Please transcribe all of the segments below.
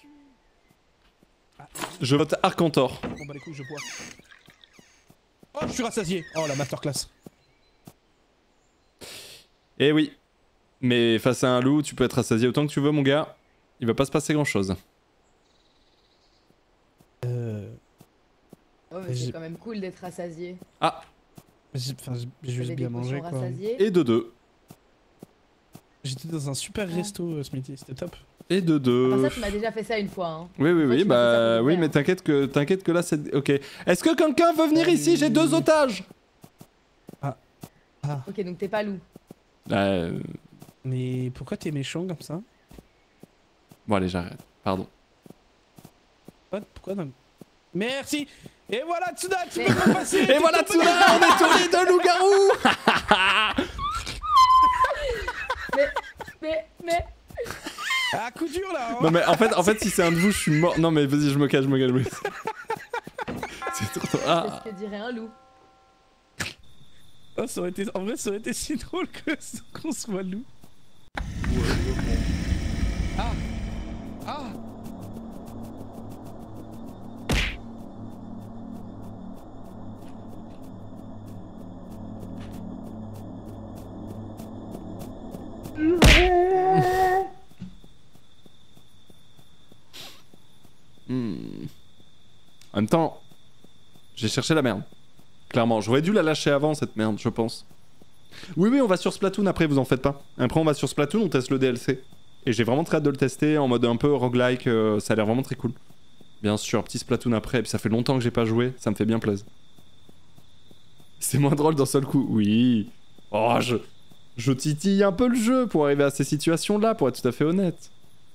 Je vote Arcantor. Bon bah les couilles, je bois. Oh, je suis rassasié. Oh, la masterclass. Eh oui. Mais face à un loup, tu peux être rassasié autant que tu veux, mon gars. Il va pas se passer grand chose. Oh, mais c'est quand même cool d'être rassasié. Ah. J'ai juste bien mangé quoi. Et de deux. J'étais dans un super resto, Smithy, c'était top. Et de deux. Enfin, ça, tu m'as déjà fait ça une fois. Hein. Oui, bah oui, mais t'inquiète que là c'est. Ok. Est-ce que quelqu'un veut venir ici? J'ai 2 otages. Ah. Ok, donc t'es pas loup. Mais pourquoi t'es méchant comme ça? Bon, allez, j'arrête. Pardon. Pourquoi non? Merci. Et voilà Tsuna, tu peux pas passer. Et voilà Tsuna, on est tourné de loup-garou. mais... Ah, coup dur là hein. Non mais en fait si c'est un de vous, je suis mort. Non mais vas-y, je me cache, C'est trop... Ah. Qu'est-ce que dirait un loup? Oh, ça aurait été... En vrai, ça aurait été si drôle qu'on soit loup. Ah. Ah. En même temps, j'ai cherché la merde. Clairement, j'aurais dû la lâcher avant cette merde, je pense. Oui, on va sur Splatoon après, vous en faites pas. Après, on va sur Splatoon, on teste le DLC. Et j'ai vraiment très hâte de le tester en mode un peu roguelike, ça a l'air vraiment très cool. Bien sûr, petit Splatoon après, et puis ça fait longtemps que j'ai pas joué, ça me fait bien plaisir. C'est moins drôle d'un seul coup, oui. Oh, je titille un peu le jeu pour arriver à ces situations-là, pour être tout à fait honnête.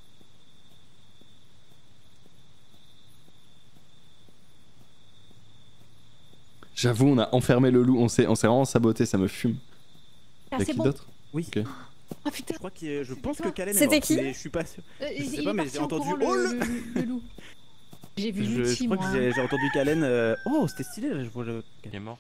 J'avoue, on a enfermé le loup, on s'est vraiment saboté, ça me fume. Y'a qui d'autre? Oui. Okay. Ah putain. Je pense que Kalen est C'était mort, qui? mais je suis pas sûr. Je sais pas, mais j'ai entendu. Oh le loup. J'ai vu Lutti, je crois moi. que j'ai entendu Kalen. Oh, c'était stylé. Il est mort.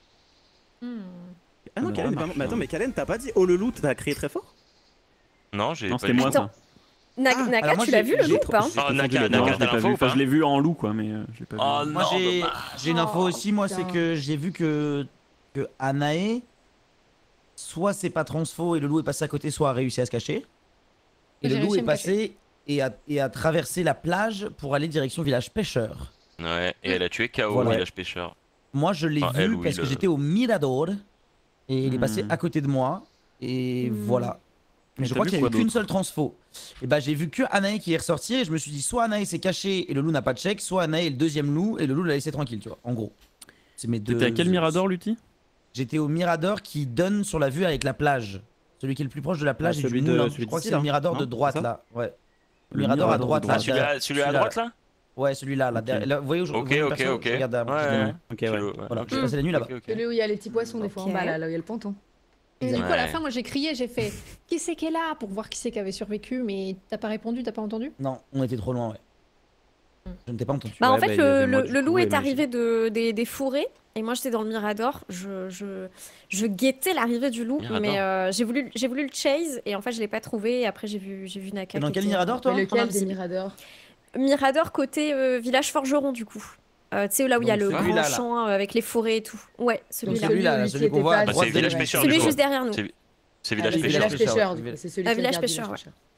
Ah non, Kalen est pas mort. Mais attends, mais Kalen, t'as pas dit oh le loup, t'as crié très fort? Non, j'ai pas. Non, c'était moi ça. Naka, tu l'as vu le loup ou pas? Ah, Naka, t'as l'info ou pas? Je l'ai vu en loup quoi, mais je l'ai pas vu. Oh Moi non, j'ai une info aussi, moi c'est que j'ai vu que Anae, soit c'est pas transfo et le loup est passé à côté, soit a réussi à se cacher. Et le loup est passé et a traversé la plage pour aller direction village pêcheur. Ouais, et elle a tué KO, Voilà. village pêcheur. Moi je l'ai vu parce que j'étais au Mirador et il est passé à côté de moi et voilà. Mais je crois qu'il y a eu qu'une seule transfo. Et bah j'ai vu que Anae qui est ressorti et je me suis dit soit Anae s'est caché et le loup n'a pas de check, soit Anae est le deuxième loup et le loup l'a laissé tranquille, tu vois, en gros. C'est mes deux. T'étais à quel Mirador, Lutti? J'étais au Mirador qui donne sur la vue avec la plage. Celui qui est le plus proche de la plage et du moulin. Je crois que c'est le Mirador de droite là. Ouais. Le Mirador à droite là. Celui-là à droite là? Ouais, celui-là. Là, vous voyez où je regarde derrière. Ok, voilà, je suis passé la nuit là-bas. Celui où il y a les petits poissons des fois en bas là où il y a le ponton. Et du coup, à la fin, moi j'ai crié, j'ai fait qui c'est qui est là pour voir qui c'est qui avait survécu, mais t'as pas répondu, t'as pas entendu? Non, on était trop loin, ouais. Je ne t'ai pas entendu. Bah en fait, le loup est arrivé des fourrés et moi j'étais dans le Mirador. Je guettais l'arrivée du loup, mais j'ai voulu le chase et en fait je l'ai pas trouvé. Et après j'ai vu Naka. Dans quel Mirador toi? Lequel des Miradors? Mirador côté village forgeron du coup. Tu sais là où il y a le grand champ avec les forêts et tout. Ouais, celui-là. Celui qu'on voit à droite. C'est village pêcheur. Celui juste derrière nous. C'est village pêcheur. Village pêcheur. C'est celui village pêcheur.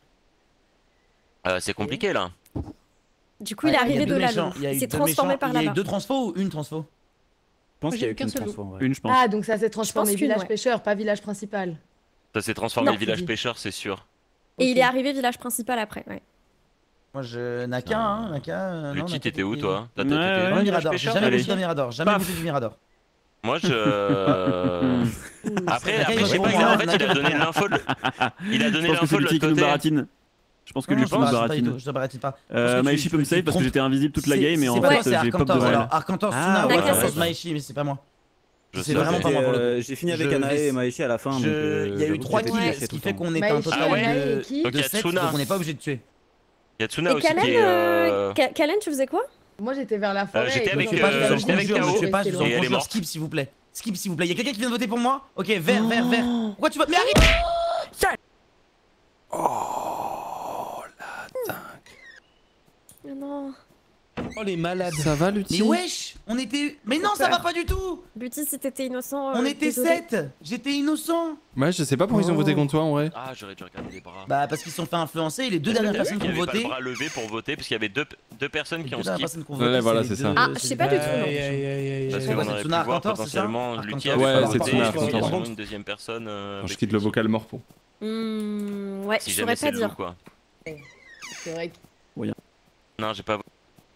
C'est compliqué là. Du coup, il est arrivé de là. Il s'est transformé par là-bas. Il y a eu 2 transfos ou une transfo? Je pense qu'il y a eu qu'une transfo. Une, je pense. Ah, donc ça s'est transformé village pêcheur, pas village principal. Ça s'est transformé village pêcheur, c'est sûr. Et il est arrivé village principal après, ouais. Moi je. Naka, Naka. Lutti, t'étais où toi? Dans le Mirador. J'ai jamais vu du Mirador. Jamais vu du Mirador. Moi je. Après, je sais pas, en fait, il a donné l'info. Il a donné l'info de l'autre côté. Je pense que lui nous baratine. Je te baratine pas. Maïchi peut me save parce que j'étais invisible toute la game et en fait j'ai pop de alors Arcantor Tsuna, ouais, c'est Maïchi mais c'est pas moi. C'est vraiment pas moi pour le coup. J'ai fini avec Anae et Maïchi à la fin. Il y a eu 3 kills, ce qui fait qu'on est un total de 7, donc on n'est pas obligé de tuer. Il y a Tsuna aussi qui est... Kalen, tu faisais quoi? Moi j'étais vers la forêt. J'étais avec Kao. Je sais pas, je vous en conjure, skip s'il vous plaît. Skip s'il vous plaît. Il y a quelqu'un qui vient de voter pour moi? Ok, vert. Pourquoi tu votes? Mais arrive! Oh la dingue. Oh les malades. Ça va, Lutti? Mais wesh, on était... Mais non, ça va pas du tout. Lutti, si t'étais innocent... On était 7. J'étais innocent. Ouais, je sais pas pourquoi ils ont voté contre toi, en vrai. Ah, j'aurais dû regarder les bras. Bah parce qu'ils se sont fait influencer et les 2 dernières personnes qui ont voté... Il y avait pas le bras levé pour voter parce qu'il y avait deux personnes qui ont skip. Ouais, voilà, c'est ça. Ah, je sais pas du tout, non. Parce qu'on aurait pu voir potentiellement Lutti avait Ouais, pas c'est voté, Tsuna, parce qu'il y a Arcantor. sûrement une deuxième personne. Je quitte le vocal mort pour. Ouais, Si je jamais saurais c'est pas le dire. loup, quoi. C'est vrai que... Non, j'ai pas.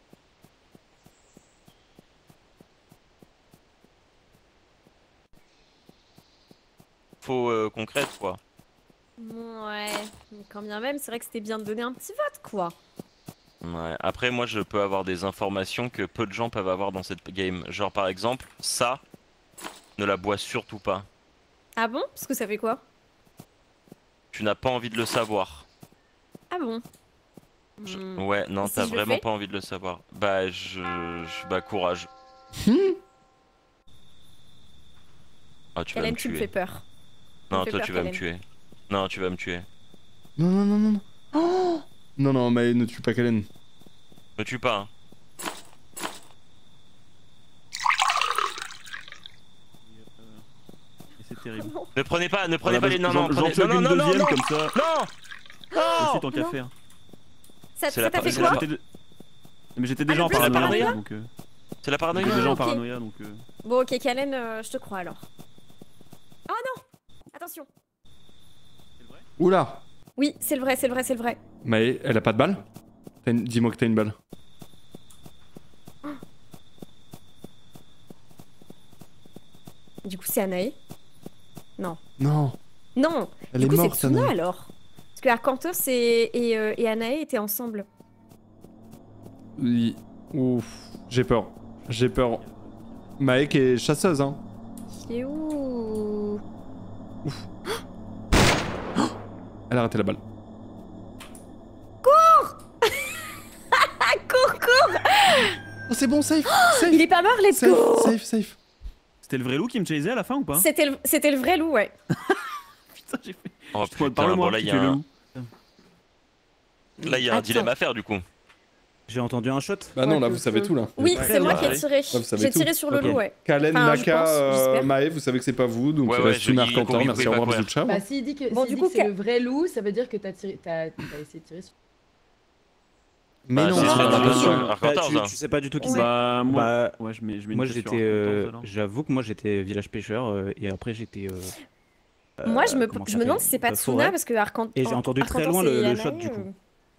Faux concrète, quoi. Ouais, mais quand bien même, c'est vrai que c'était bien de donner un petit vote, quoi. Ouais. Après, moi, je peux avoir des informations que peu de gens peuvent avoir dans cette game. Genre, par exemple, ça, ne la bois surtout pas. Ah bon? Parce que ça fait quoi? Tu n'as pas envie de le savoir. Ah bon? Ouais, non, Et si t'as je le vraiment fais pas envie de le savoir. Bah, bah, courage. Ah, tu vas me Kalen, tu me tuer. fais peur. Non, fais toi, peur, tu vas me Kalen. tuer. Non, tu vas me tuer. Non, non, non, non, non. Oh non, non, mais ne tue pas Kalen. Me tue pas, hein. C'est terrible. Ne prenez pas les... Non, J'en prenez... tue non, une non, non, deuxième non, comme ça. non. Aussi tant qu'à non. faire. Ça C'est la t'a fait c'est quoi? la- Mais j'étais déjà en le plus, c'est paranoïa, paranoïa. donc... C'est la paranoïa. J'étais déjà en ok. paranoïa, donc... Bon, ok, Kalen, je te crois alors. Oh non! Attention! Oula. Oui, c'est le vrai, c'est le vrai, c'est le vrai. Mais elle a pas de balle? Dis-moi que t'as une balle. Du coup, c'est Anae? Non. Non. Non! Elle Du est coup, c'est morte, Tsuna Anae. alors. Parce que Arcantos et Anae étaient ensemble. Oui. Ouf. J'ai peur. J'ai peur. Maek est chasseuse, hein. Qui est où? Elle a raté la balle. Ah, cours, cours! Oh, c'est bon, safe. Safe. Il est pas mort, let's Safe, go! safe, safe. C'était le vrai loup qui me chasait à la fin ou pas? C'était le vrai loup, ouais. Putain, j'ai fait... Oh putain, Parle-moi, bon, là, qui il y fait a le un... loup. Là, il y a un Attends. dilemme à faire, du coup. J'ai entendu un shot. Bah non, là, vous savez tout, là. Oui, c'est moi qui ai ouais. tiré. vous savez J'ai tout. tiré sur le Ok. loup, ouais. Kalen, Enfin, je Naka, pense, j'espère. Mae, vous savez que c'est pas vous, donc Ouais, il ouais, reste une il Arcantor. faut Merci, au pas revoir, courir. bisous, ciao. Bah, s'il dit que, Bon, s'il du dit coup, que c'est le vrai loup, ça veut dire que t'as essayé de tirer sur... Mais Bah, non, c'est non, sûr, non, attention. non, non. Arcantor, tu, hein. tu sais pas du tout qui Ouais. c'est. Bah, moi... Bah, Ouais, je mets une moi pièce sur j'étais, Arcantor, alors. j'avoue que moi j'étais village pêcheur et après j'étais. Moi, je me comment ça demande s'appelle si c'est pas Forêt. Tsuna parce que Arcantor. Et j'ai entendu très loin le shot, du coup.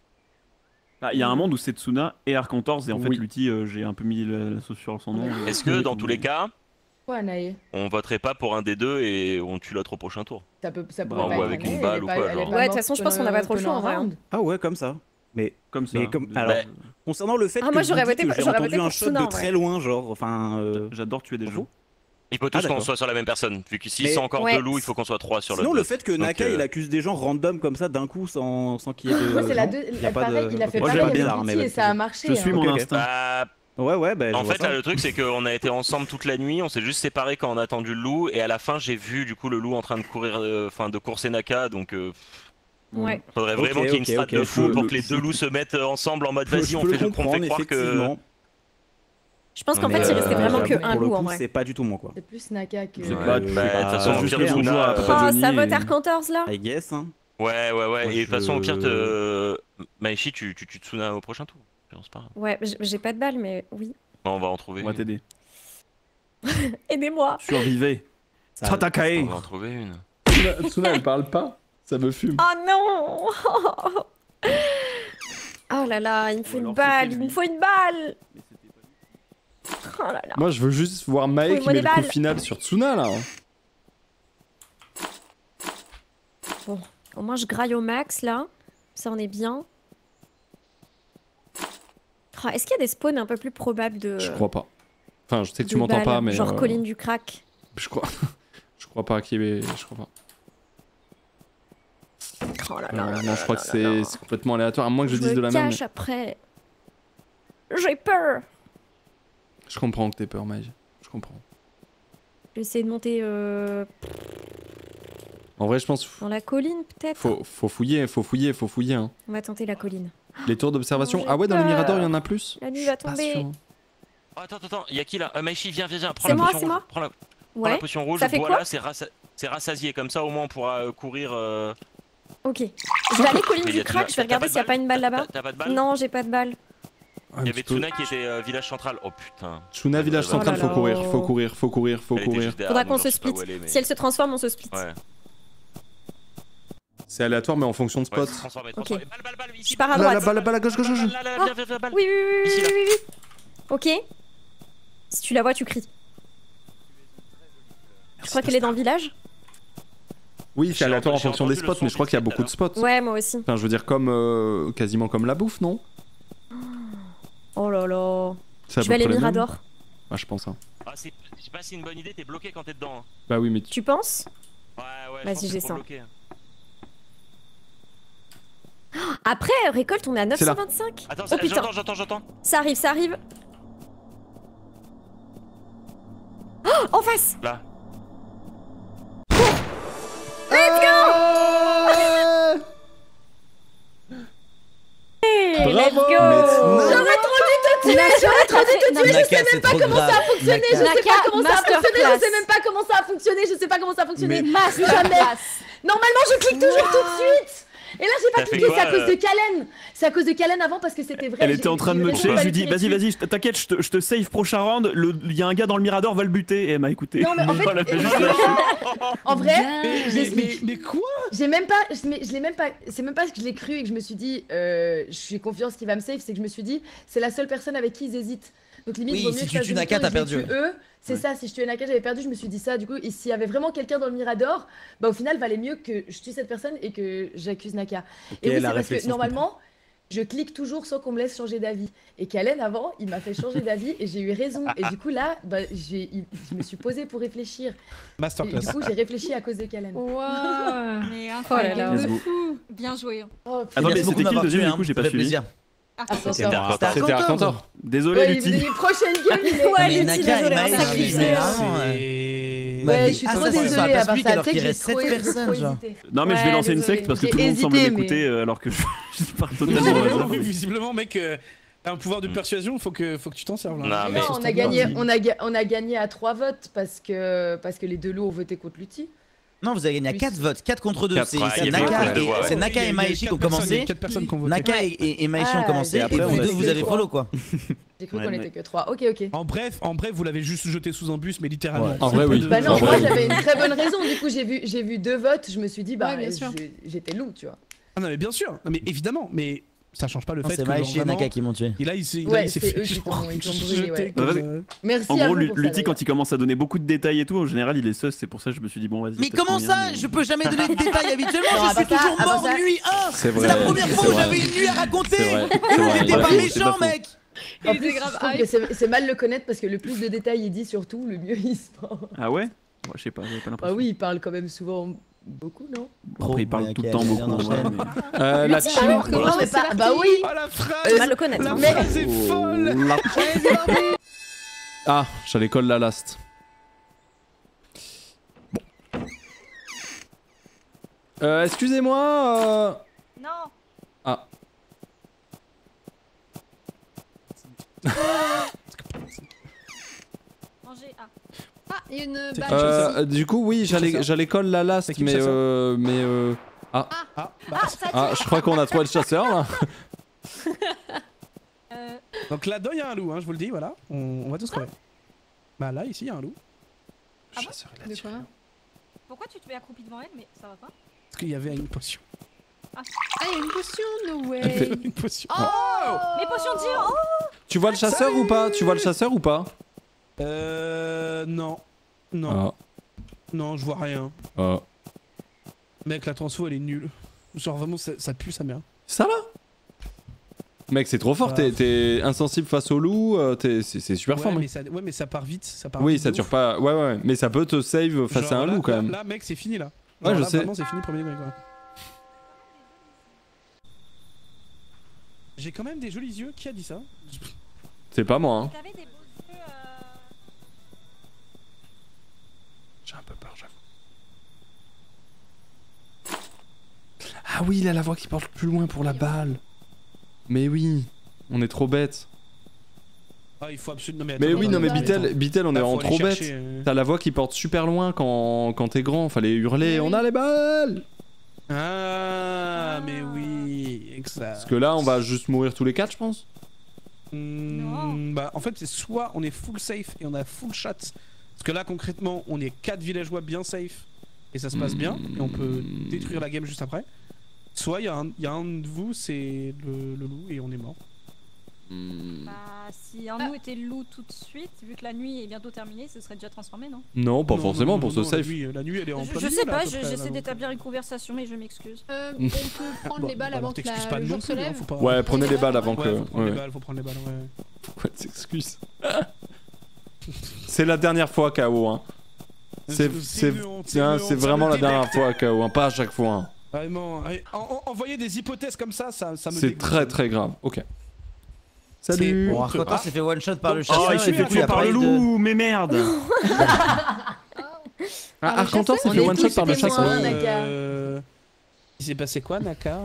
Ah, il y a un monde où c'est Tsuna et Arcantors, et en fait, Oui. Lutti, j'ai un peu mis la sauce sur son nom. Est-ce que, dans tous les cas, Quoi, Anae? on voterait pas pour un des deux et on tue l'autre au prochain tour? Ça pourrait Bah, pas ou être avec Anae, une elle balle est ou pas- quoi, elle est genre. pas Ouais, de toute morte façon, je pense qu'on a pas trop le choix, en vrai, hein. round. Ah ouais, comme ça. Mais Comme ça. alors, Bah, concernant le fait Ah, que moi, je j'aurais vous dis voté- que j'ai j'aurais entendu voté un pour shot Tsuna, de en très vrai. loin, genre, enfin. J'adore tuer des gens. il faut Ah, tous qu'on d'accord. soit sur la même personne. Vu que s'ils Mais- sont encore Ouais. deux loups, il faut qu'on soit trois sur Sinon, le le fait que Naka Donc, il accuse des gens random comme ça d'un coup sans qu'il y ait de. Moi, c'est la gens, deux... y a pas pareil, de- il a fait Moi, pareil j'aime avec bizarre, mais Lutti et vas-y. ça a marché. Je suis hein. mon Ok, ok. instinct. Bah, Ouais, bah. je en vois fait, ça. là, le truc, c'est qu'on a été ensemble toute la nuit, on s'est juste séparés quand on a attendu le loup, et à la fin, j'ai vu du coup le loup en train de courir, enfin de courser Naka, donc Ouais. faudrait Ok, vraiment qu'il y ait une ok, strat ok, de fou je- pour que les deux loups se mettent ensemble en mode Je vas-y, on peux le fait comprendre, croire que. effectivement. Je pense qu'en Mais, fait, il restait vraiment j'avoue, que un pour le loup, en coup, vrai. c'est pas du tout moi, quoi. C'est plus Naka que... C'est Ouais, pas- bah, de toute façon, juste au pire, le Tsuna, bourgeois, Oh, après Johnny ça vote et- Arcantors, là? I guess, hein. Ouais, Moi, et de toute façon, au pire, je- Maeshi, tu tues Tsuna au prochain tour. Je pense pas. Ouais, j'ai pas de balle, mais oui. Bon, on va en trouver On va une. t'aider. Aidez-moi! Survivez. Ça- Tatakae. On va en trouver une. Tsuna, elle parle pas. Ça me fume. Oh non! Oh là là, il me faut Ou une alors balle, c'était il me lui. faut une balle! Mais c'était pas lui. Oh là là. Moi, je veux juste voir Mae Oui, qui moi, met des le coup balles. final sur Tsuna, là. Bon, au moins je graille au max là. Ça en est bien. Oh, est-ce qu'il y a des spawns un peu plus probables de. Je crois pas. Enfin, je sais que tu de m'entends balles, pas, mais... Genre colline du crack. Je crois... je crois pas qu'il y ait... Je crois pas. Oh là là là Non, je crois là que là là. c'est complètement aléatoire, à moins que je Je dise de me la merde. cache après. J'ai peur. Je comprends que t'aies peur, Maï. Je comprends. Je vais essayer de monter. En vrai, je pense. Dans la colline, peut-être. Faut fouiller. Hein. On va tenter la colline. Les tours d'observation. Oh, ah ouais, dans le j'ai Mirador, il y peur. en a plus. La nuit va tomber. Oh, attends, y'a qui là Maïchi, viens, prends C'est la moi, potion c'est rouge. moi. Prends Ouais. la potion rouge, Ça fait voilà, quoi c'est rassasié, comme ça au moins on pourra courir. Ok. Je vais aller colline Mais y du a- crack, t'as- je vais regarder t'as s'il y a pas pas de une balle là-bas. T'as pas de balle Non, j'ai pas de balle. Un Il y petit avait peu. Tsuna qui était village central. Oh putain. Tsuna, village Oh central, là faut là. courir. Faut Elle était courir. juste derrière, Faudra moi, qu'on je se sais pas split. où elle est, mais- Si elle se transforme, on se split. Ouais. C'est aléatoire, mais en fonction de Ouais, spot. transformé. Ok. Balle, ici. Je pars à Là, droite. la balle à gauche. Là, Ah. viens, balle. Oui, oui, oui, Ici, oui, là. oui, oui. Ok. Si tu la vois, tu cries. Je crois qu'elle est dans le village. Oui, c'est J'ai aléatoire en entendu fonction des le spots, son mais je crois qu'il y a vite fait beaucoup de spots. Ouais, moi aussi. Enfin, je veux dire, comme quasiment comme la bouffe, non? Oh là là. C'est à Je peu vais aller près les mêmes. Mirador. Ah, je pense. Hein. Ah, je sais pas si c'est une bonne idée, t'es bloqué quand t'es dedans. Hein. Bah oui, mais Tu penses? Ouais, Vas-y, je pense que j'ai c'est ça. trop bloqué. Après, récolte, on est à C'est là. 925. Attends, Oh putain. j'entends. Ça arrive, ça arrive. Oh, en face. Là. Hey, Bravo. let's go. J'aurais trop dû te tuer, j'aurais trop dû te tuer, je sais même pas comment ça a fonctionné, je sais pas comment ça a fonctionné, je sais même pas comment ça a fonctionné, je sais pas comment ça a fonctionné. Jamais. Normalement, je clique toujours tout de suite. Et là, j'ai pas T'as fait cliqué, c'est à quoi, cause de Kalen. C'est à cause de Kalen avant parce que c'était vrai. Elle était en train de me tuer, je lui dis vas-y. vas-y, t'inquiète, je te save prochain round, il y a un gars dans le Mirador, va le buter, et elle m'a écouté. Non, mais en fait, Elle a fait juste lâcher. en vrai, j'explique. Mais quoi? J'ai même pas, je l'ai même pas, c'est même pas que je l'ai cru et que je me suis dit, je suis confiance qu'il va me save, c'est que je me suis dit, c'est la seule personne avec qui ils hésitent. Donc limite, Oui, vaut mieux si que je tu fasse tues demi-tour Naka, et t'as je les perdu, tue eux. C'est ça, si je tuais Naka, j'avais perdu, je me suis dit ça. Du coup, et s'il y avait vraiment quelqu'un dans le Mirador, bah au final, valait mieux que je tue cette personne et que j'accuse Naka. Et oui, c'est la parce que réflexion, normalement, je clique toujours sans qu'on me laisse changer d'avis. Et Kalen, avant, il m'a fait changer d'avis et j'ai eu raison. Et du coup, là, bah, je me suis posée pour réfléchir. Et Masterclass. du coup, j'ai réfléchi à cause de Kalen. Waouh. Oh Mais là incroyable, là. Let's de go. fou. Bien joué. Oh, Ah non, mais Merci beaucoup c'était qui de m'avoir le deuxième, tué, du coup, j'ai ça pas fait suivi. plaisir. Attention. C'était Arcantor. Désolé, Ouais, Lutti. les prochaines games, il est... Ouais, Mais Lutti, Naka désolé, et un Maël, sacrifice. mais Ah, vraiment, Ouais, je suis trop assassin sur la désolée place à part publique ça. alors Tu sais qu'il que j'ai reste trop 7 trop personnes, genre. hésité. Non, mais je vais Ouais, lancer une désolé. secte parce que J'ai tout le monde semble hésité, m'écouter alors que je pars totalement au hasard. Visiblement, mec, t'as un pouvoir de persuasion, faut que tu t'en serves là. Non, mais- Non, on a gagné à 3 votes parce que les deux loups ont voté contre Lutti. Non, vous avez gagné à 4 votes, 4 contre 2. Quatre, C'est ouais, il y a Naka deux, ouais, ouais. c'est Naka et Maeshi qui ont commencé. 4 personnes qui ont voté. Naka et Maeshi ont Ah, commencé, et j'ai après cru vous qu'on deux était vous que avez trois. follow quoi. J'ai cru Ouais, qu'on mais- était que 3. Ok. En bref, vous l'avez juste jeté sous un bus, mais littéralement. Ouais. En vrai, oui. Bah non, En moi vrai, j'avais une très bonne raison. Du coup, j'ai vu 2 votes. Je me suis dit, bah, Ouais, bien sûr. j'étais loup, tu vois. Ah non, mais bien sûr, non, mais évidemment, mais ça change pas le Non, fait c'est que. Maeshi et vraiment- Naka qui m'ont tué. Et là, il s'est Ouais, il s'est c'est fait eux qui genre t'ont brûlé, jeter ouais. comme, Merci En à gros, vous pour ça, Lutti, quand d'ailleurs. il commence à donner beaucoup de détails et tout, en général, il est sus, c'est pour ça que je me suis dit, bon, vas-y. Mais peut-être comment moyen, ça mais- Je peux jamais donner de détails habituellement, Non, je suis à part ça, toujours à part mort ça- nuit 1. C'est C'est vrai. la première fois c'est où vrai. j'avais une nuit à raconter. C'est vrai. Et C'est vous vrai. n'étiez Ouais, pas c'est méchant faux. mec. En Il plus, était je grave trouve que c'est mal le connaître parce que le plus de détails il dit surtout, le mieux il se prend. Ah ouais? Ouais, je sais pas, j'avais pas Bah l'impression. oui, il parle quand même souvent beaucoup, non? Après, il parle tout le temps Ok, beaucoup. on enchaîne. ouais, mais- La Lutti, team. alors que moi, mais pas... Bah oui. Oh la phrase C'est mal le connaître. La hein. Mais- phrase est folle Ah, j'allais call la last. Bon. Excusez-moi. Non. Ah. Manger. Ah. Ah, il y a une balle ici. Du coup, oui, j'allais call la last, C'est qui mais le chasseur Ah, Ah, bah, Ah, ça ah, je crois qu'on a trouvé le chasseur là. donc là-dedans, il y a un loup, hein, je vous le dis, voilà. On va tous crever. Bah là, ici, il y a un loup. Ah bon Chasseur, il a De tiré. quoi Pourquoi tu te mets accroupi devant elle? Mais ça va pas. Parce qu'il y avait une potion. Ah, il y a une potion, no Elle fait- way. Une potion. Mais potion de Dieu. Oh. Tu vois le chasseur ou pas? Tu vois le chasseur ou pas? Non. Non. Ah, Non, je vois rien. ah. Mec, la transfo, elle est nulle. Genre vraiment, ça pue sa mère. Ça là? Mec, c'est trop fort, Ah. t'es insensible face au loup, c'est super fort, Ouais, mec. mais ça part vite. Ça part Oui, vite ça de dure ouf. pas. Ouais, ouais, mais ça peut te save face Genre à un là- loup quand là- même. Là, mec, c'est fini là. Ouais, Genre je là, sais. Vraiment, c'est fini premier degré quoi. J'ai quand même des jolis yeux. Qui a dit ça? C'est pas moi, hein. T'avais des beaux yeux. J'ai un peu peur, j'avoue. Ah oui, il a la voix qui porte plus loin pour la balle. Mais oui, on est trop bêtes. Ah, il faut absolument. Mais oui, non, mais Bitel, on est en trop bêtes. chercher, T'as la voix qui porte super loin quand t'es grand. Fallait hurler, on a les balles. Ah, mais oui, exact. Parce que là, on va juste mourir tous les 4, je pense. Bah, en fait, c'est soit on est full safe et on a full shot. Parce que là, concrètement, on est 4 villageois bien safe et ça se passe bien et on peut détruire la game juste après. Soit il y a un de vous, c'est le loup et on est mort. Bah, si un de nous était le loup tout de suite, vu que la nuit est bientôt terminée, ce serait déjà transformé, non? Non, pas forcément pour ce safe. La nuit, elle est en plein Je milieu, sais là, pas, à peu près, j'essaie là, d'établir une conversation, mais je m'excuse. On peut prendre les balles avant que le jour se lève. Ouais, prenez les balles avant que. Faut prendre les balles, faut prendre les balles, ouais. Pourquoi tu t'excuses? C'est la dernière fois, KO. Hein. C'est vraiment la dernière fois, KO. Hein. Pas à chaque fois. Hein. Vraiment, envoyer des hypothèses comme ça me c'est très très grave. Ok. Salut. Bon, Arcantor s'est fait one shot par le chasseur. Oh, il s'est fait tuer par le loup, mais merde. Arcantor s'est fait one shot par le chasseur. Il s'est passé quoi, Naka?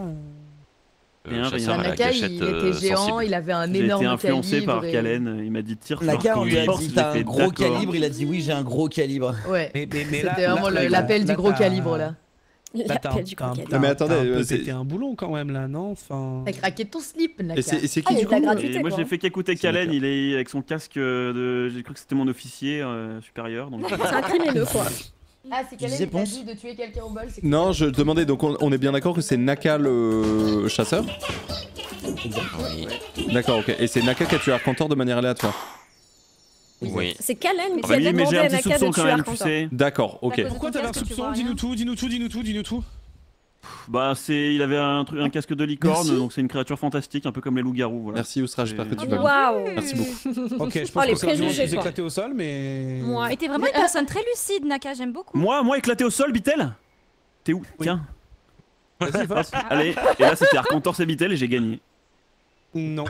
Naka, il était géant, il avait un énorme calibre. J'ai été influencé par Kalen, il m'a dit tire sur Naka, on lui a dit t'as un gros d'accord. calibre, il a dit oui, j'ai un gros calibre. Ouais, c'était vraiment l'appel du gros calibre là. L'appel du gros calibre. Mais attendez, c'était un boulon quand même là, non? Enfin... T'as craqué ton slip, Naka. Et c'est qui du coup? Moi j'ai fait qu'écouter Kalen, il est avec son casque de... J'ai cru que c'était mon officier supérieur. C'est un criminel quoi. Ah, c'est Kalen qui t'a dit de tuer quelqu'un au bol? Non, je demandais, donc on est bien d'accord que c'est Naka le chasseur? Oui. D'accord, ok. Et c'est Naka qui a tué Arcantor de manière aléatoire? Oui. C'est Kalen qui Oui, a mais demandé j'ai à un petit Naka soupçon de quand tuer même, tu Arcantor. sais. D'accord, ok. Pourquoi t'avais un soupçon? Dis-nous tout. Bah il avait un casque de licorne, donc c'est une créature fantastique, un peu comme les loups-garous. Voilà. Merci Oustra, j'espère que tu vas bien. Waouh. Merci beaucoup. Ok, je pense que c'est l'argument qui éclaté au sol, mais... Et t'es vraiment une personne très lucide, Naka, j'aime beaucoup. Moi éclaté au sol, Bitel? T'es où? Tiens. Vas-y, va. Allez, et là c'était Arcantor et Bitel et j'ai gagné. Non.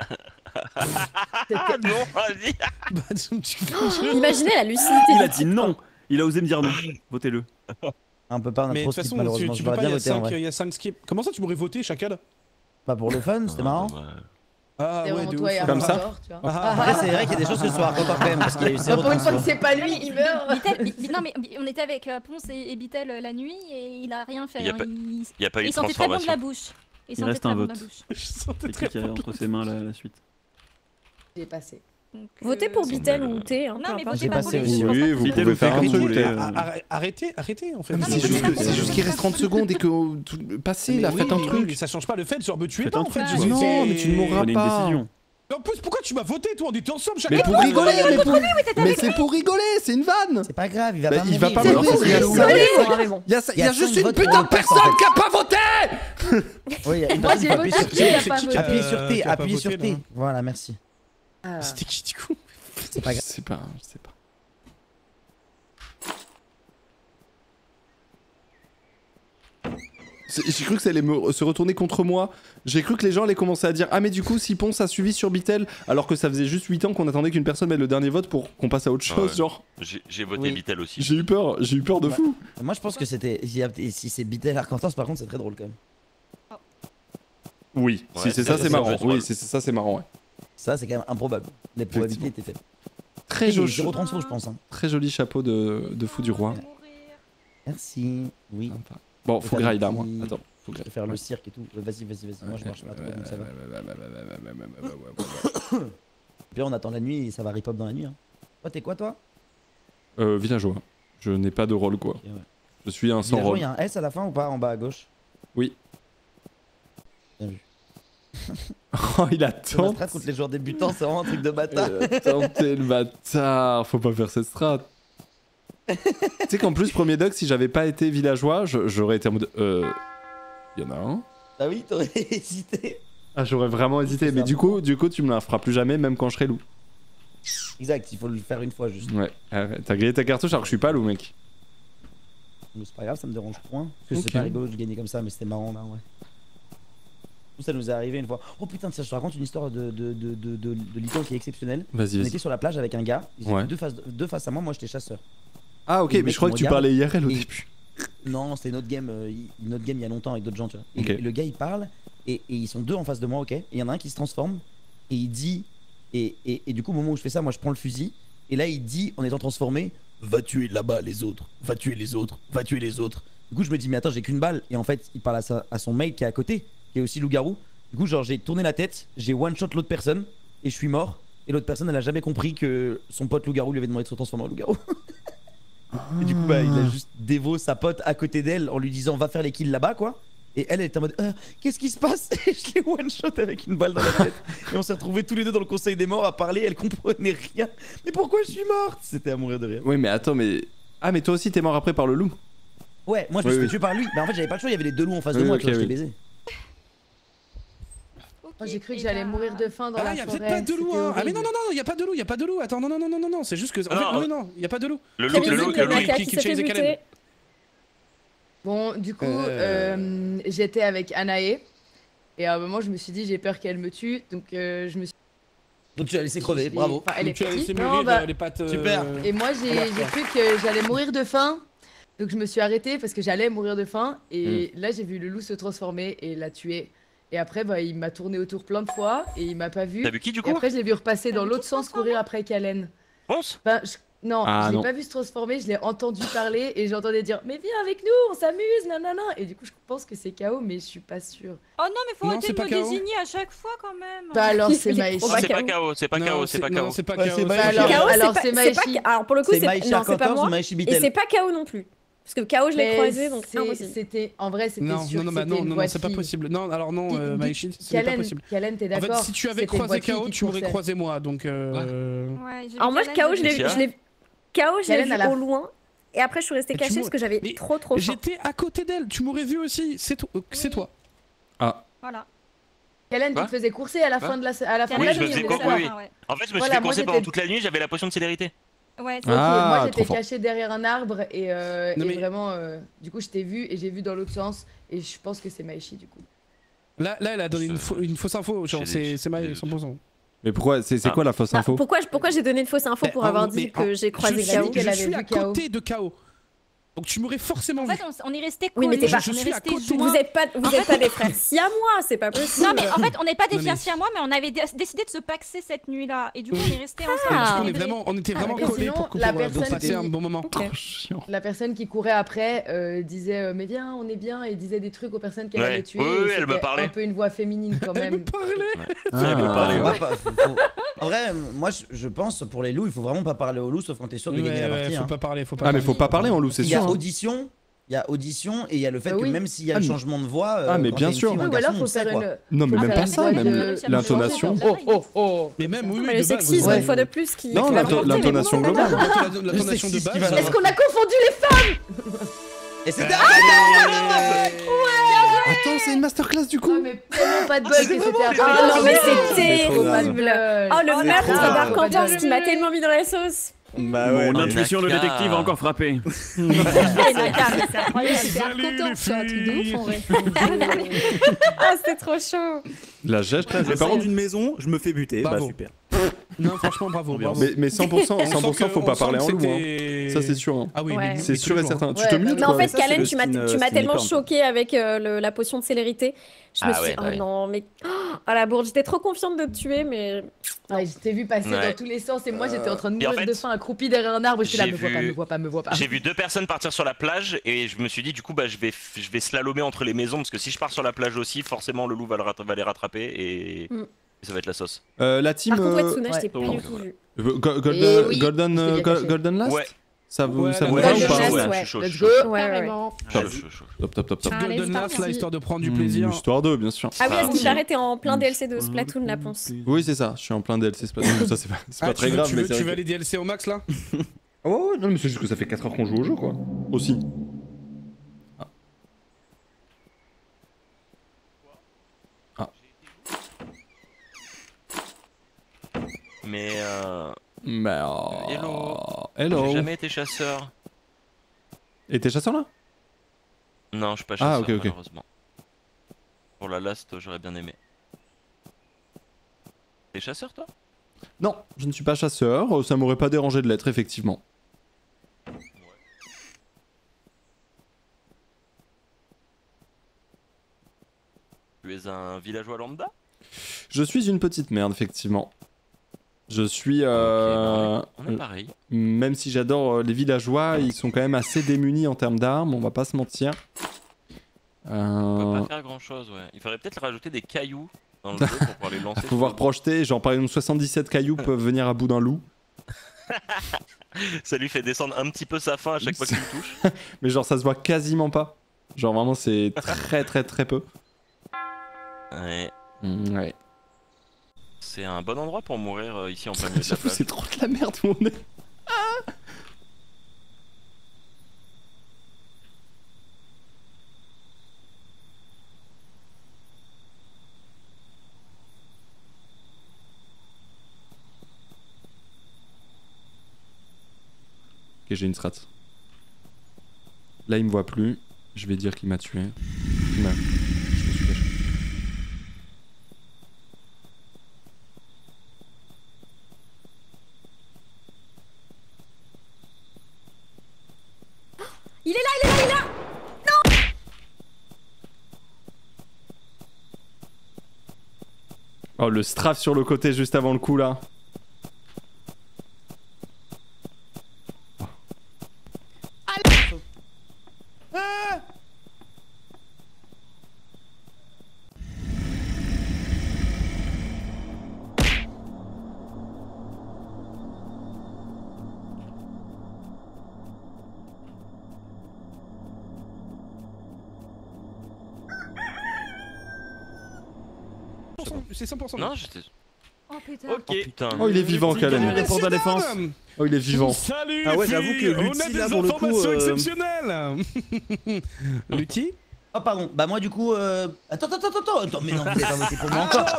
Non, vas-y. Imaginez la lucidité. Il a dit non. Il a osé me dire non. Votez-le. Un peu pas, on a Mais de trop toute skip façon, malheureusement. tu Je peux voudrais pas, bien voter en vrai. il y a 5 skips. Comment ça tu m'aurais voté, Chacal? Pas pour le fun, c'était marrant. Ah ouais, de ouf. Comme ça. Après, c'est vrai qu'il y a des choses que ce soit Arcantor quand même, parce qu'il y a eu zéro Pour une fois que transfo. c'est pas lui, il meurt. Non mais on était avec Ponce et Bitel la nuit et il a rien fait. Il y a pas eu de Il sentait très bon de transformation. la bouche. Il reste un vote. Je sentais C'est très qui a entre ses mains la suite? J'ai passé. Votez pour Bitel ou T. Non mais J'ai votez pas pour passé lui. aussi. Oui, vous Bitel pouvez ou faire un fait truc. comme vous voulez. Arrêtez en fait. C'est juste qu'il reste 30 secondes et que passez là, faites un truc. Mais ça change pas le fait, genre me tuez Faites pas un en fait. truc. Non, mais tu ne mourras Prenez une pas. décision. En plus, pourquoi tu m'as voté toi? On était ensemble chaque Mais pour rigoler, mais c'est pour rigoler, c'est une vanne. C'est pas grave, il va Bah, pas il va mourir. pas mourir, Il y a il y a juste cinq une votes putain pour de le perse, personne en fait. qui a pas voté. Oui, il y a une Moi, personne j'ai qui a appuyé voté, sur qui a T. pas voté. Appuyez sur T, qui a pas appuyez sur voté, T. là. Voilà, merci. C'était qui du coup? C'est pas grave. Je sais pas. J'ai cru que ça allait se retourner contre moi. J'ai cru que les gens allaient commencer à dire ah mais du coup si Ponce a suivi sur Bitel alors que ça faisait juste 8 ans qu'on attendait qu'une personne mette le dernier vote pour qu'on passe à autre chose Ouais. genre. J'ai voté Bitel aussi. J'ai eu peur de fou. Moi, je pense que c'était. Si c'est Bitel Arcantor, par contre, c'est très drôle quand même. Oui, Ouais, si c'est ça c'est marrant. vrai. Oui, ça c'est marrant ouais. Ça, c'est quand même improbable. Les probabilités étaient faites. Très joli. Zéro transfo, je pense. Hein. Très joli chapeau de fou du roi. Merci. Oui. Bon, faut que j'aille là, moi. petit- Attends, faut que Je vais faire le cirque et tout. Vas-y. Moi, je marche pas trop, donc ça va. Puis là, on attend la nuit et ça va rip-hop dans la nuit. Hein. Toi, t'es quoi, toi? Villageois. Je n'ai pas de rôle quoi. Ok, ouais. Je suis un sans Villageois, rôle. il y a un S à la fin ou pas en bas à gauche? Oui. Bien vu. Oh, il La attend. strat contre les joueurs débutants, c'est vraiment un truc de bâtard. T'es le bâtard. Faut pas faire cette strat. Tu sais qu'en plus, premier doc, si j'avais pas été villageois, j'aurais été en mode. Y en a un. Ah oui, t'aurais hésité. Ah, j'aurais vraiment hésité. Mais du coup, tu me la feras plus jamais, même quand je serai loup. Exact, il faut le faire une fois juste. Ouais. T'as grillé ta cartouche alors que je suis pas loup, mec. Mais c'est pas grave, ça me dérange point. Parce que Ok. c'est pas rigolo de gagner comme ça, mais c'était marrant là, ouais. Ça nous est arrivé une fois. Oh putain, ça, je te raconte une histoire de licorne qui est exceptionnelle. Vas-y, On vas-y. était sur la plage avec un gars, ils Ouais. étaient deux face à moi, moi j'étais chasseur. Ah, ok, Et le mais mec, je crois il que me tu regarde parlais IRL au et- début. Non, c'était une autre game il y a longtemps avec d'autres gens, tu vois. Ok. Et le gars il parle et ils sont deux en face de moi, ok. Et il y en a un qui se transforme et il dit et du coup au moment où je fais ça, moi je prends le fusil et là il dit en étant transformé, va tuer là-bas les autres, va tuer les autres, va tuer les autres. Du coup je me dis mais attends j'ai qu'une balle et en fait il parle à son mate qui est à côté, qui est aussi loup-garou. Du coup genre j'ai tourné la tête, j'ai one shot l'autre personne et je suis mort. Et l'autre personne elle a jamais compris que son pote loup-garou lui avait demandé de se transformer en loup-garou. Et du coup bah il a juste dévo sa pote à côté d'elle en lui disant va faire les kills là-bas quoi. Et elle était en mode qu'est-ce qui se passe? Et je l'ai one shot avec une balle dans la tête. Et on s'est retrouvés tous les deux dans le conseil des morts à parler, elle comprenait rien. Mais pourquoi je suis morte? C'était à mourir de rire. Oui mais attends mais... Ah mais toi aussi t'es mort après par le loup? Ouais moi je me suis fait tuer par lui. Mais en fait j'avais pas le choix, il y avait les deux loups en face de moi, ok, tu vois, je t'ai baisé. J'ai cru que j'allais mourir de faim dans la y a forêt. peut-être pas de loup, c'était hein. Ah horrible. mais non, y a pas de loup, y a pas de loup. Attends, non, c'est juste que. Non, y a pas de loup. Le Très loup, visible, Naka qui qui s'est fait chase Caleb. buter. Bon, du coup, j'étais avec Anae. Et à un moment, je me suis dit, j'ai peur qu'elle me tue. Donc, je me suis. Donc tu l'as laissé crever, bravo. Enfin, elle est Tu as laissé petite. mourir Non, bah, les pattes. Super. Et moi, j'ai cru que j'allais mourir de faim. Donc, je me suis arrêtée parce que j'allais mourir de faim. Et là, j'ai vu le loup se transformer et la tuer. Et après, bah, il m'a tourné autour plein de fois et il m'a pas vu. T'as vu qui du Et coup? après, je l'ai vu repasser dans l'autre sens, courir après Kalen. Ponce? Ben, non, Ah, je l'ai non. pas vu se transformer, je l'ai entendu parler et j'entendais dire mais viens avec nous, on s'amuse, nanana. Et du coup, je pense que c'est KO, mais je suis pas sûre. Oh non, mais faut Non, arrêter c'est de pas me KO. désigner à chaque fois quand même. Bah alors c'est Il est Maïchi. trop Non, c'est pas KO. KO, c'est pas KO, c'est pas Non, KO. c'est pas Ouais, KO. c'est Bah Maïchi. alors, KO, alors c'est c'est pas- Maïchi. Alors pour le coup, C'est c'est Maïchi non, c'est pas Arcantor ou moi. Maïchi Et Bitel? c'est pas KO non plus. Parce que KO, je l'ai Mais croisé, donc impossible. c'était en vrai c'était Non, sûr non, que bah c'était non, une non, voix non, de c'est pas fille. possible. Non, alors non, Maïchi, ce n'est pas possible. Kalen, t'es En d'accord? fait, si tu avais C'était une croisé voix de fille KO, qui tu m'aurais poussait. croisé moi, donc. Ouais, j'ai Alors vu moi, Caleb, KO, je j'ai l'ai vu- Laetitia. KO, je l'ai Kalen, vu à la- au loin. Et après, je suis restée Mais tu cachée m'aurais- parce que j'avais Mais trop faim. J'étais à côté d'elle, tu m'aurais vu aussi, c'est toi. Voilà. Kalen, tu Quoi te faisais courser à la fin de la à la fin de Oui, la je nuit, me faisais on est courser, d'accord. oui. Ouais, En fait, je me suis Voilà, fait moi, courser j'étais- pendant toute la nuit, j'avais la potion de célérité. ouais. Ok, Ah, moi trop j'étais fort. cachée derrière un arbre et, Non, et mais- vraiment, du coup je t'ai vu et j'ai vu dans l'autre sens et je pense que c'est Maïchi du coup. Là, elle a donné une fausse info, genre J'ai c'est des- Maï 100%. Mais pourquoi? C'est Ah. quoi la fausse Ah, info? pourquoi j'ai donné une fausse info pour Eh, avoir mais dit que j'ai croisé suis- KO? qu'elle Je avait suis vu à KO. côté de KO. Donc tu m'aurais forcément En vu. fait, on est resté Oui, mais collés. t'es pas- on je est suis à resté côté. joints. Vous êtes pas des frères siamois, c'est pas possible. Non, mais en fait, on n'est pas des Non, mais- fiancés à moi, mais on avait décidé de se paxer cette nuit-là. Et du coup, on est resté ensemble. Ah. Parce qu'on on était vraiment mais collés sinon, pour la pour personne passer qui- un bon moment. Ok. Chiant. La personne qui courait après disait mais viens, on est bien et disait des trucs aux personnes qu'elle Ouais. avait tuées. Oui, et oui, elle me c'était parlait. un peu une voix féminine quand Elle me même. parlait. Elle me Ah. parlait, On ouais. va pas- En vrai, moi je pense pour les loups, il faut vraiment pas parler aux loups sauf quand t'es sûr de gagner la partie. faut hein. pas parler, faut pas Ah mais parler. faut pas parler en loup, c'est Il y a sûr. hein. audition, il y a audition et il y a le fait Ah que oui. même s'il y a Ah, le mais- changement de voix, Ah, mais quand bien t'es une sûr. fille ou un Oui, ou alors garçon, faut on sait, faire quoi. une. Non mais Ah, même bah, pas la ça, voix même de- l'intonation. Oh. Mais même oui, Mais de le base, sexisme, ouais. une fois de plus, qui. Non, qui va l'into- remonter, l'intonation mais bon, globale. L'intonation de sexiste qui va base. Est-ce qu'on a confondu les femmes? Et c'était Attends, c'est une masterclass du Non coup. mais tellement pas de bol que c'était après. Ah non, mais c'est trop grave. terrible. Oh, le C'est meurtre trop grave. d'Arcantor qui m'a tellement mis dans la sauce. Bah ouais. Mon mais- intuition de Naka. détective a encore frappé. C'est incroyable, c'est Salut, Arcantor, les c'est un truc de ouf en vrai. Ah, c'était trop chaud. La gêche. Je Mais par sors contre, d'une maison, je me fais buter. Bah Bravo. super. Non, franchement, bravo. bravo. mais 100%, On sent 100% faut que- pas on sent parler que en loup. hein. c'était- Ça c'est sûr. hein. Ah oui, Ouais. mais C'est sûr et certain. Tu Ouais, te bah mutes oui. Mais en quoi. fait, ça, c'est Kalen, le tu m'as skin tellement licorne. choqué avec la potion de célérité. Je me Ah suis dit, ouais, oh bah oui. non, mais. Oh la bourde, j'étais trop confiante de te tuer, mais. Ouais, je t'ai vu passer Ouais. dans tous les sens et moi j'étais en train de Et en mourir fait, de faim, accroupi derrière un arbre. J'étais là, j'ai me vois pas, vu- me vois pas, me vois pas. J'ai vu 2 personnes partir sur la plage et je me suis dit du coup bah je vais slalomer entre les maisons parce que si je pars sur la plage aussi forcément le loup va les rattraper et ça va être la sauce. La team. Par contre, Wetsuna, je t'ai ouais. pas du tout vu. Golden, oui, Golden, j'étais bien caché. Golden Last. Ouais. Ça vous, Ouais, ça vous ouais, va Golden ou pas? Last, ouais, ouais. je suis chaud, je Let's suis go. chaud. Ouais, ouais, ouais. Carrément. Je suis chaud. Top. Top Allez, Golden c'est Last, là, parti. histoire de prendre du plaisir. Histoire 2, bien sûr. Ah oui, est-ce Ah, qu'il si. paraît t'es en plein DLC de Splatoon, la ponce. Oui, c'est ça. Je suis en plein DLC Splatoon. Ça, c'est pas Ah, très grave, mais c'est tu vrai veux que- les DLC au max là? Oh, non, mais c'est juste que ça fait 4 heures qu'on joue au jeu, quoi. Aussi. Ah. Mais Mais Hello. Hello. j'ai jamais été chasseur. Et t'es chasseur là? Non, je suis pas Ah, chasseur ok. malheureusement. Pour la last, j'aurais bien aimé. T'es chasseur toi? Non, je ne suis pas chasseur. Ça m'aurait pas dérangé de l'être, effectivement. un villageois lambda? Je suis une petite merde, effectivement. Je suis... on est pareil. Même si j'adore les villageois, ils sont quand même assez démunis en termes d'armes, on va pas se mentir. On peut pas faire grand chose, ouais. Il faudrait peut-être rajouter des cailloux dans le jeu pour pouvoir les lancer. Pouvoir projeter, genre par exemple 77 cailloux peuvent venir à bout d'un loup. Ça lui fait descendre un petit peu sa faim à chaque fois qu'il le touche. Mais genre ça se voit quasiment pas. Genre vraiment c'est très peu. Ouais. Ouais. C'est un bon endroit pour mourir ici en plein milieu de la plage. C'est trop de la merde où on est. Ah ok, j'ai une strat. Là il me voit plus. Je vais dire qu'il m'a tué. Je me suis caché. Il est là. Non. Oh le strafe sur le côté juste avant le coup là. C'est 100%. Non, j'étais. Oh putain. Ok. Oh putain. Oh il est vivant Kalen. Pour ta défense. Oh il est vivant. Salut. Ah ouais, les j'avoue filles, que Lutti, on a des là, pour le coup, informations exceptionnelles. Lutti. Oh pardon, bah moi du coup Attends, mais non, vous avez pas voté pour moi encore.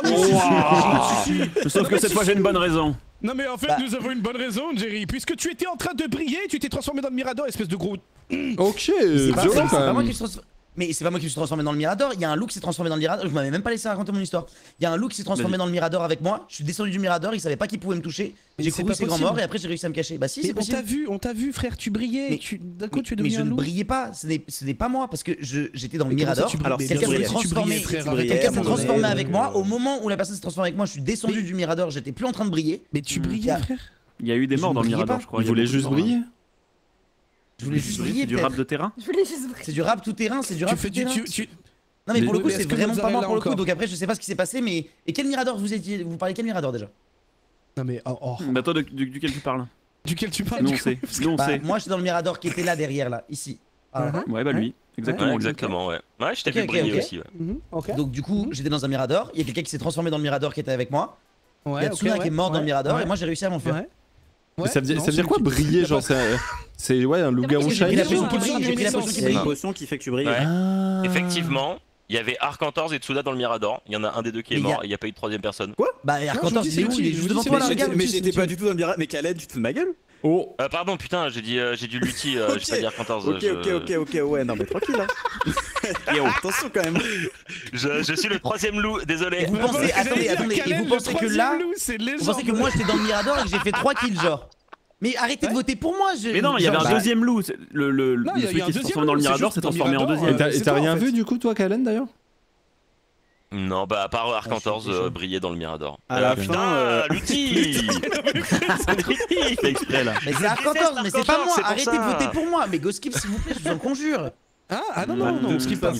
Sauf que cette fois j'ai une bonne raison. Non mais en fait nous avons une bonne raison Jerry, puisque tu étais en train de briller, tu t'es transformé dans le Mirador, espèce de gros... Ok, C'est pas violent quand moi même. qui se transforme. Mais c'est pas moi qui me suis transformé dans le Mirador, il y a un loup qui s'est transformé dans le Mirador, je m'avais même pas laissé raconter mon histoire. Il y a un loup qui s'est transformé dans le Mirador avec moi, je suis descendu du Mirador, il savait pas qu'il pouvait me toucher, j'ai couru ses grands morts et après j'ai réussi à me cacher. Bah si, c'est possible. On t'a vu frère, tu brillais, Mais- d'un coup tu es devenu Mais je un ne loup. brillais pas, ce n'est pas moi parce que j'étais dans le Mais comment ça, Mirador. tu brillais Alors, Mais quelqu'un bien s'est sûr que tu transformé, brillais, frère, arrête. quelqu'un s'est à un moment transformé donné, avec moi. Au moment où la personne s'est transformée avec moi, je suis descendu du Mirador, j'étais plus en train de briller. Mais tu brillais frère. Il y a eu des Je morts dans le brillais Mirador, pas. je crois. Il voulait juste briller. Je voulais juste briller. C'est du rap de terrain. Je voulais juste briller. C'est du rap tout terrain, c'est du Tu rap fais tout terrain. tu... Non mais pour le Mais coup est-ce c'est que vraiment pas moi Mozzarella pour le coup, encore donc après je sais pas ce qui s'est passé mais... Et quel Mirador vous étiez... Vous parlez quel Mirador déjà? Non mais oh. Bah toi duquel tu parles? Duquel tu parles? Nous on sait. Nous on Bah sait. moi j'étais dans le Mirador qui était là derrière là, ici. Voilà. Ouais bah lui. Exactement. Ouais, exactement, ouais. Ouais, je t'ai vu Ok, briller ok. aussi, ouais. Ok. Donc du coup j'étais dans un Mirador, il y a quelqu'un qui s'est transformé dans le Mirador qui était avec moi. Il y a Ouais, Tsuna qui est mort dans le Mirador et moi j'ai réussi à m'enfuir. Ouais. Mais ça veut dire quoi briller genre c'est ouais un loup-garou J'ai pris la shiny. potion qui brille, j'ai pris la potion qui Il y a une brille. potion qui fait que tu brilles. Ouais. Ah. Effectivement, il y avait Arcantor et Tsuda dans le Mirador. Il y en a un des deux qui est Mais mort et il n'y a pas eu de troisième personne. Bah Arcantor il est où? Il est juste devant toi là, regarde. Mais j'étais pas du tout dans le Mirador. Mais Khaled, tu te fous de ma gueule? Oh. Pardon, putain, j'ai dit Lutti, j'ai pas dit Arcantor. Ok, ouais, non mais tranquille hein. Attention quand même. Je suis le troisième loup, désolé. Et vous pensez, attendez, et vous pensez que là, vous pensez que moi j'étais dans le Mirador et que j'ai fait 3 kills genre. Mais arrêtez de voter pour moi. Mais non, il y avait un deuxième loup. Celui qui s'est transformé dans le Mirador s'est transformé en deuxième. Et t'as rien vu du coup toi Kalen d'ailleurs? Non, bah à part Arcantor briller dans le Mirador. À la Putain, fin, Lutti. C'est exprès là. Mais c'est Arcantor, mais c'est pas moi. c'est pour Arrêtez ça. de voter pour moi. Mais Go Skip s'il vous plaît, je vous en conjure. Ah non, skip pas.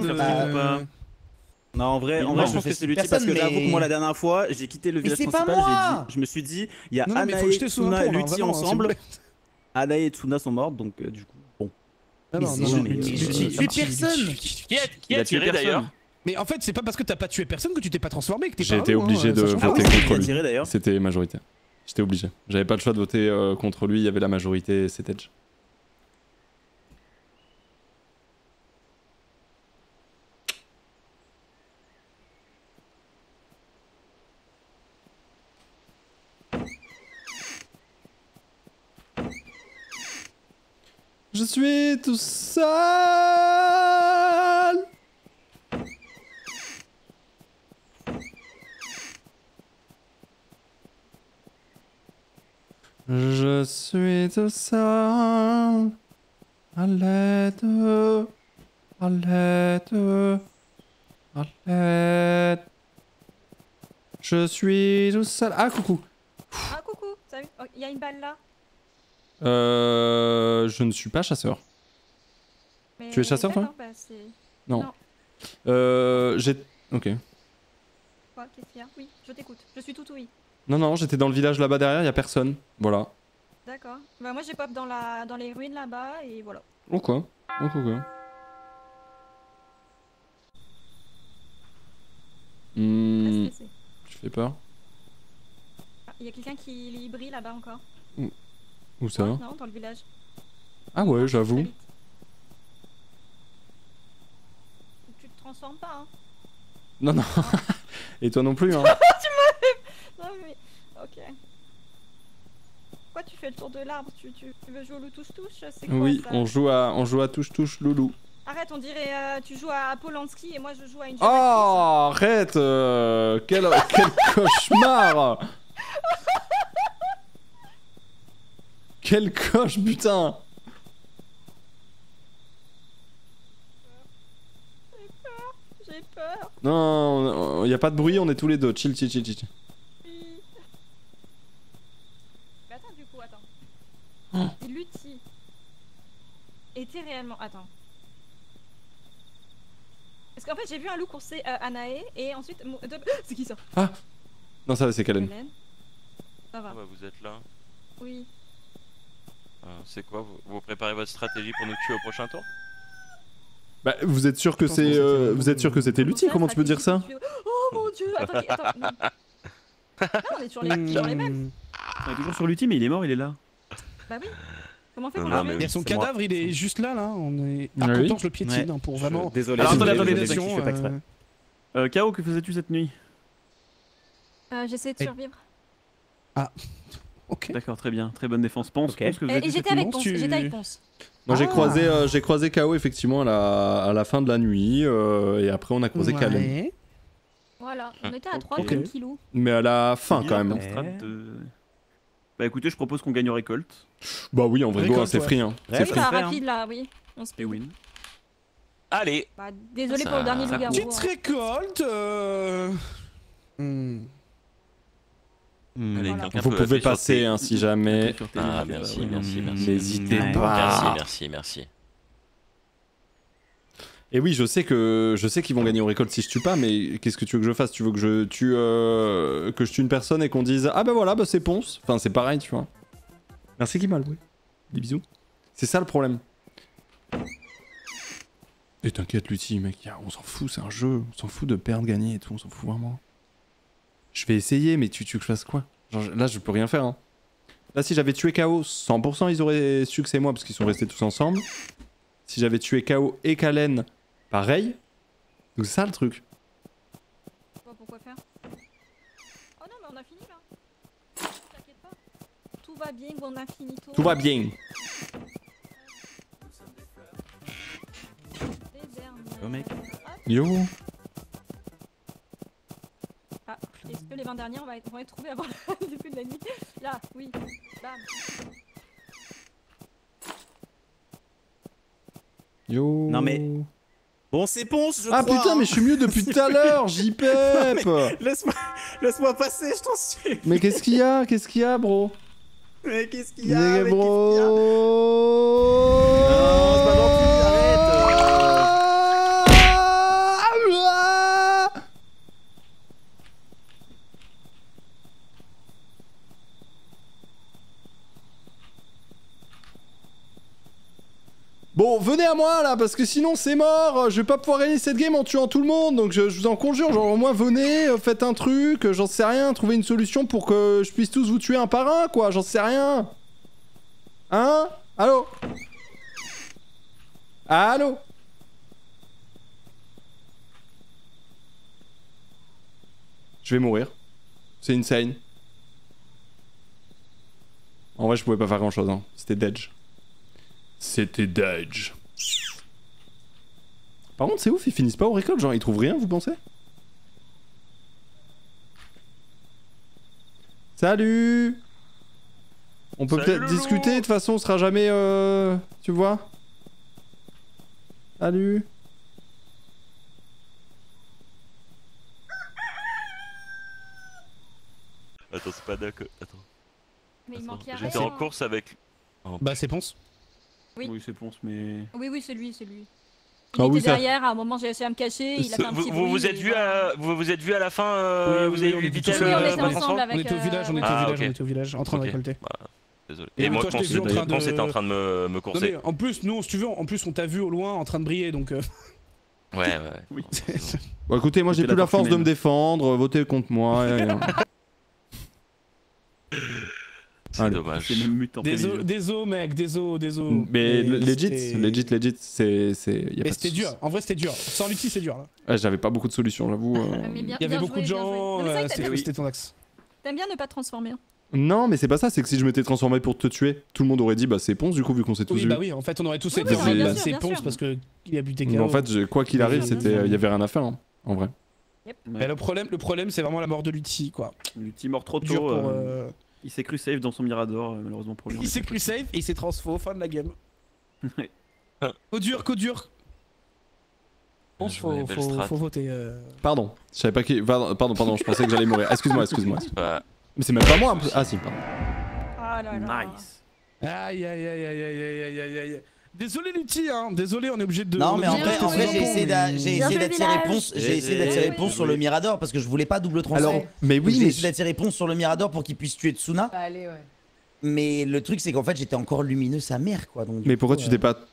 non en vrai, je pense que c'est Lutti parce que j'avoue que moi la dernière fois, j'ai quitté le village c'est pas principal, moi. je me suis dit, il y a Non, mais faut Anae, jeter sous un Tsuna pont, et là, Lutti vraiment, ensemble. s'il Anae et Tsuna sont mortes donc du coup, bon. Non, J'ai tué personne. Qui a tiré d'ailleurs? Mais en fait, c'est pas parce que t'as pas tué personne que tu t'es pas transformé que t'es pas J'ai été un loup, obligé hein, de ça change voter pas. Qui contre a lui. tiré d'ailleurs? C'était majorité. J'étais obligé. J'avais pas le choix de voter contre lui, il y avait la majorité, c'était Edge. Je suis tout seul. Je suis tout seul. À l'aide. À l'aide. Arlette. Je suis tout seul. Ah, coucou. Ah, coucou, salut. Oh, y a une balle là. Je ne suis pas chasseur. Mais tu es chasseur, toi? bah, Non. J'ai... Ok. Quoi, qu'est-ce qu'il y a? Oui, je t'écoute. Je suis tout oui. Non, j'étais dans le village là-bas derrière, y a personne. Voilà. D'accord. Bah moi j'ai pop dans les ruines là-bas et voilà. Ok. Tu fais peur? Il y a quelqu'un qui brille là-bas encore. Où ça? Non, dans le village. Ah ouais, j'avoue. Tu te transformes pas, hein? Non. Et toi non plus, hein? Tu m'as... Non mais... Ok. Pourquoi tu fais le tour de l'arbre? Tu veux jouer au loup touche-touche? C'est quoi Oui, ça? on joue à touche-touche loulou. Arrête, on dirait tu joues à Polanski et moi je joue à une... Oh, arrête quel cauchemar. Quel coche, putain. J'ai peur. Non, y a pas de bruit, on est tous les deux. Chill. Oui. Mais attends, du coup, attends. Oh. Lutti était réellement... Attends. Parce qu'en fait, j'ai vu un loup courser Anae et ensuite... C'est qui ça? Ah. Non, ça va, c'est Kalen. Ça va. Ouais, vous êtes là. Oui. C'est quoi? Vous préparez votre stratégie pour nous tuer au prochain tour? Bah, vous êtes sûr que c'est vous êtes sûr que c'était Lutti? Comment tu peux dire ça? Oh mon dieu, attends. Non. Là, on est sur les mêmes. On est toujours sur Lutti, mais il est mort, il est là. Bah oui. Comment on fait pour Non, le mais Il y a son cadavre, il est juste là. On est. Ah oui. Pourtant, je le piétine hein, pour vraiment. Désolé, Alors, désolé, attendez, je fais pas exprès. K.O, que faisais-tu cette nuit? J'essaie de survivre. Ah. Ok. D'accord, très bien, très bonne défense. Pense que Et faisais-tu j'étais cette avec nuit? Ponce. Moi j'ai croisé KO effectivement à la fin de la nuit et après on a croisé Kalen. Voilà, on était à 3 kilos. Mais à la fin Bien, quand même. comme strat de- Bah écoutez, je propose qu'on gagne au récolte. Bah oui, en vrai, go, hein, c'est free. Hein. Oui, bah rapide là, oui. On se Et win. Allez. Bah, désolé pour le dernier loup-garou. Petite récolte. Allez, Voilà. quelqu'un Vous peut pouvez appuyer sur passer T. hein, si jamais. Ah, merci. N'hésitez pas. Merci. Et oui, je sais qu'ils vont gagner au récolte si je tue pas, mais qu'est-ce que tu veux que je fasse? Tu veux que je tue une personne et qu'on dise ah bah voilà, bah c'est Ponce. Enfin c'est pareil, tu vois. Merci Kimal, oui. Des bisous. C'est ça le problème. Et t'inquiète Lutti, mec, on s'en fout, c'est un jeu, on s'en fout de perdre, gagner et tout, on s'en fout vraiment. Je vais essayer, mais tu veux que je fasse quoi? Genre, là je peux rien faire. Hein. Là si j'avais tué KO, 100% ils auraient su que c'est moi parce qu'ils sont restés tous ensemble. Si j'avais tué KO et Kalen, pareil. Donc c'est ça le truc. Pourquoi faire? Oh non, mais on a fini là. T'inquiète pas. Tout va bien, on a fini tout. Tout va bien. Oh mec. Yo. Ah, est-ce que les 20 derniers vont être trouvés avant le début de la nuit? Là, oui. Bam. Yo. Non mais... Bon c'est Ponce je Ah crois, putain hein. mais je suis mieux depuis tout à l'heure, JPEP. Laisse-moi passer, je t'en supplie. Mais qu'est-ce qu'il y a? Qu'est-ce qu'il y a bro? Mais qu'est-ce qu'il y a? Mais Mais bro. qu'est-ce qu'il y a? Non, c'est pas non plus, arrête. Bon, venez à moi là, parce que sinon c'est mort. Je vais pas pouvoir gagner cette game en tuant tout le monde. Donc je vous en conjure, genre au moins venez, faites un truc, j'en sais rien, trouvez une solution pour que je puisse tous vous tuer un par un, quoi. J'en sais rien. Hein? Allô? Allô? Je vais mourir. C'est insane. En vrai, je pouvais pas faire grand chose, hein. C'était Dedge. C'était Dedge. Par contre, c'est ouf, ils finissent pas au récolte, genre ils trouvent rien, vous pensez? Salut! On peut peut-être discuter, de toute façon, on sera jamais. Tu vois? Salut! Attends, c'est pas d'accord. Attends. Mais il manquait rien. J'étais en course avec. Oh. Bah, c'est Ponce. Oui, c'est Ponce, mais. Oui, c'est lui, c'est lui. Ah il oui, était derrière, à un moment j'ai essayé à me cacher, il a fait un petit bruit. Vous vous êtes vu à la fin, vous avez vu Vitel ensemble avec. On était au village, on était au village, en train de récolter. Désolé. Et moi, Ponce était en train de me courser. En plus, nous, si tu veux, on t'a vu au loin en train de briller, donc. Ouais. Oui. Bon, écoutez, moi j'ai plus la force de me défendre, votez contre moi. C'est dommage. C'est même mutant. Désolé, mec, désolé. Mais legit, c'est. Mais c'était dur, en vrai c'était dur. Sans l'outil, c'est dur là. Ouais, j'avais pas beaucoup de solutions, j'avoue. Il y avait beaucoup de gens, c'était ton axe. T'aimes bien ne pas te transformer. Non, mais c'est pas ça, c'est que si je m'étais transformé pour te tuer, tout le monde aurait dit bah c'est Ponce du coup, vu qu'on s'est tous vu. Oui, bah oui, en fait, on aurait tous été c'est Ponce parce qu'il a buté KO. En fait, quoi qu'il arrive, il y avait rien à faire, hein, en vrai. Mais le problème, c'est vraiment la mort de Lutti, quoi. Lutti mort trop tôt. Il s'est cru safe dans son Mirador, malheureusement pour lui. Il s'est cru safe et il s'est transfo, fin de la game. Qu'au dur. Bon, faut voter. Pardon, je savais pas qui. Pardon, je pensais que j'allais mourir. Excuse-moi. Mais c'est même pas moi. Ah si, pardon. Ah là là. Nice. Aïe. Désolé Lutti, hein. Désolé, on est obligé de. Non, mais en vrai, j'ai essayé d'attirer Ponce sur le Mirador parce que je voulais pas double transfo. Alors, mais oui, j'ai essayé d'attirer Ponce sur le Mirador pour qu'il puisse tuer Tsuna. Allez, ouais. Mais le truc, c'est qu'en fait, j'étais encore lumineux sa mère, quoi. Donc, mais pourquoi tu t'es pas.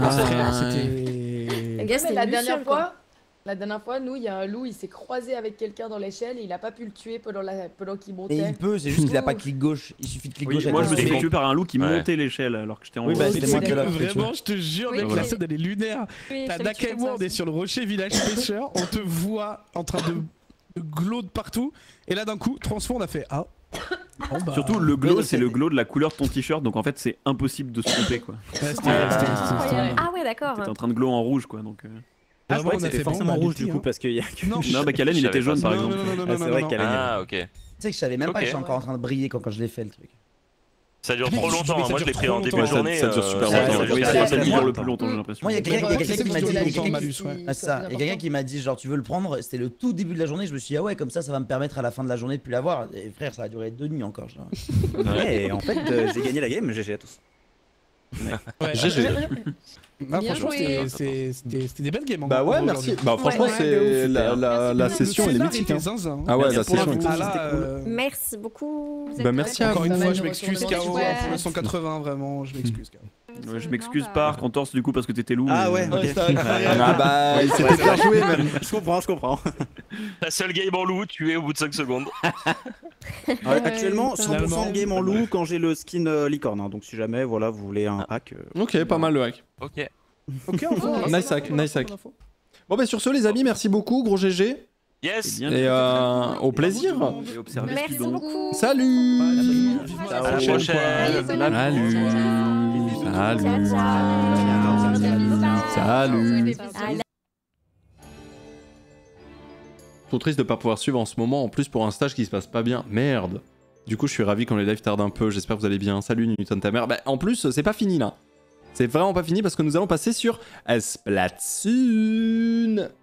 C'était. La dernière fois, nous, il y a un loup, il s'est croisé avec quelqu'un dans l'échelle et il a pas pu le tuer pendant qu'il montait. Et il peut, c'est juste qu'il a pas clic gauche. Il suffit de clic gauche. Moi, je me suis fait tuer par un loup qui montait l'échelle alors que j'étais en haut. Oui, bah, c'était moi qui l'ai fait. Vraiment, je te jure, mec, la scène elle est lunaire. T'as Naka et moi, on est sur le rocher village pêcheur, on te voit en train de glow de partout. Et là, d'un coup, transfo, on a fait ah. Bon, bah... Surtout le glow, c'est le glow de la couleur de ton t-shirt, donc en fait c'est impossible de se tromper quoi. Ah ouais, d'accord. T'es en train de glow en rouge quoi, donc. Ah, je crois que c'était forcément rouge du coup parce qu'il y a que. Non, bah Kalen il était jaune par exemple. C'est vrai Kalen. Ah ok. Tu sais que je savais même pas que j'étais encore en train de briller quand je l'ai fait le truc. Ça dure trop longtemps, moi je l'ai pris en début de journée. Ça dure super longtemps. Ça dure le plus longtemps j'ai l'impression. Moi il y a quelqu'un qui m'a dit. Il y a quelqu'un qui m'a dit genre tu veux le prendre, c'était le tout début de la journée, je me suis dit ah ouais comme ça va me permettre à la fin de la journée de plus l'avoir. Et frère ça a duré 2 nuits encore. Ouais et en fait j'ai gagné la game, GG à tous. GG. Franchement c'était des belles games. Bah ouais merci. Bah franchement c'est la session elle est mythique. Ah ouais la session est cool. Merci beaucoup. Bah merci à vous. Encore une fois je m'excuse KO pour le 180 vraiment je m'excuse KO. Je m'excuse pas Cantorce du coup parce que t'étais loup. Ah ouais. Ah bah c'était bien joué même. Je comprends. La seule game en loup tuée au bout de 5 secondes. Actuellement 100% de game en loup quand j'ai le skin licorne, donc si jamais voilà vous voulez un hack. Ok pas mal le hack. Ok. Nice hack. Bon bah sur ce les amis merci beaucoup gros GG. Yes. Et au plaisir. Merci beaucoup. Salut. À la prochaine. Salut. Trop triste de pas pouvoir suivre en ce moment, en plus pour un stage qui se passe pas bien. Merde. Du coup je suis ravi quand les lives tardent un peu, j'espère que vous allez bien. Salut Newton ta mère. Bah en plus c'est pas fini là. C'est vraiment pas fini parce que nous allons passer sur Splatoon.